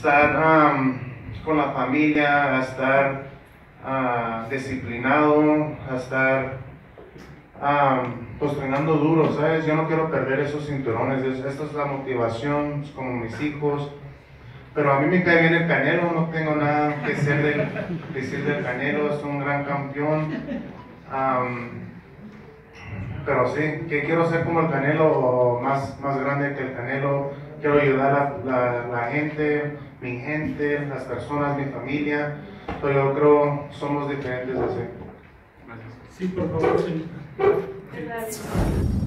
estar con la familia, a estar disciplinado, a estar pues entrenando duro, ¿sabes? Yo no quiero perder esos cinturones, esta es la motivación, es como mis hijos. Pero a mí me cae bien el Canelo, no tengo nada que decir del Canelo, es un gran campeón. Pero sí, que quiero ser como el Canelo, más grande que el Canelo. Quiero ayudar a la gente, mi gente, las personas, mi familia. Pero yo creo somos diferentes así. Gracias. Sí, por favor, señor.